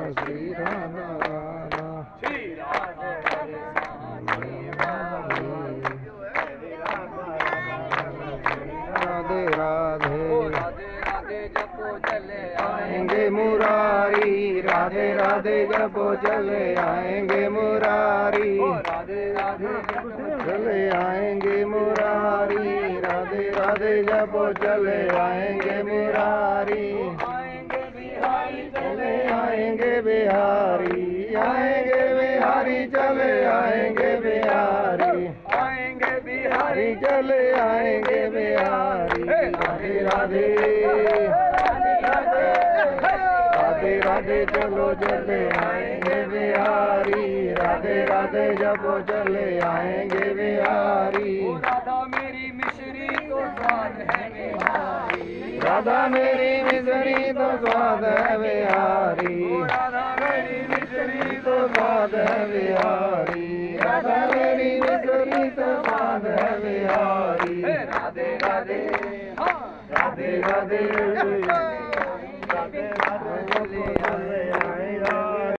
श्री राधा राधा श्री राधे राधे राधे राधे राधे राधे जपो चले आएंगे मुरारी राधे राधे जपो चले आएंगे मुरारी राधे राधे चले आएंगे मुरारी राधे राधे जपो चले आएंगे मुरारी आएंगे बिहारी चले आएंगे बिहारी आएंगे बिहारी चले आएंगे बिहारी आएंगे बिहारी चले आएंगे बिहारी राधे राधे राधे राधे चलो चले आएंगे बिहारी राधे राधे जपो चले आएंगे बिहारी राधा मेरी मिश्री तो स्वाद है बिहारी राधा मेरी मिश्री तो स्वाद है बिहारी राधा मेरी मिश्री तो स्वाद है बिहारी राधा मेरी मिश्री तो स्वाद है बिहारी राधे राधे राधे राधे